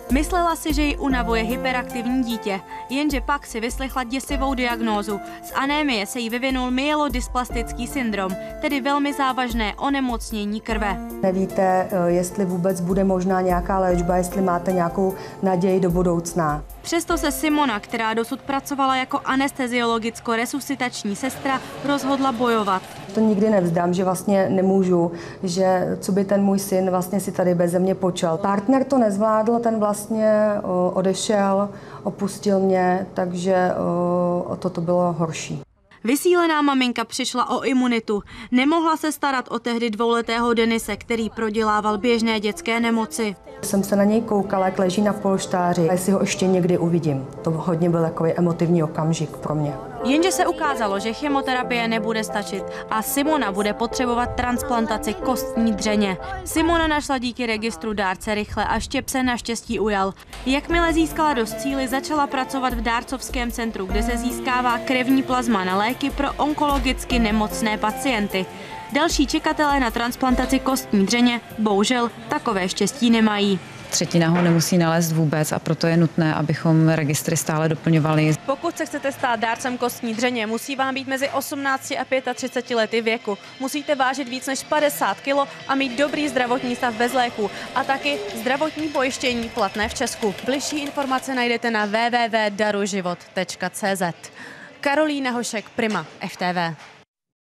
Myslela si, že ji unavuje hyperaktivní dítě, jenže pak si vyslechla děsivou diagnózu. Z anémie se jí vyvinul myelodysplastic syndrom, tedy velmi závažné onemocnění krve. Nevíte, jestli vůbec bude možná nějaká léčba, jestli máte nějakou naději do budoucna. Přesto se Simona, která dosud pracovala jako anesteziologicko-resuscitační sestra, rozhodla bojovat. To nikdy nevzdám, že vlastně nemůžu, že co by ten můj syn vlastně si tady beze mě počal. Partner to nezvládl, ten vlastně odešel, opustil mě, takže toto bylo horší. Vysílená maminka přišla o imunitu. Nemohla se starat o tehdy dvouletého Denise, který prodělával běžné dětské nemoci. Jsem se na něj koukala, jak leží na polštáři, jestli ho ještě někdy uvidím. To hodně byl takový emotivní okamžik pro mě. Jenže se ukázalo, že chemoterapie nebude stačit a Simona bude potřebovat transplantaci kostní dřeně. Simona našla díky registru dárce rychle a štěp se naštěstí ujal. Jakmile získala dost síly, začala pracovat v dárcovském centru, kde se získává krevní plazma na léky pro onkologicky nemocné pacienty. Další čekatelé na transplantaci kostní dřeně bohužel takové štěstí nemají. Třetina ho nemusí nalézt vůbec a proto je nutné, abychom registry stále doplňovali. Pokud se chcete stát dárcem kostní dřeně, musí vám být mezi 18 a 35 lety věku. Musíte vážit víc než 50 kg a mít dobrý zdravotní stav bez léků a taky zdravotní pojištění platné v Česku. Bližší informace najdete na www.daruživot.cz. Karolína Hošek, Prima, FTV.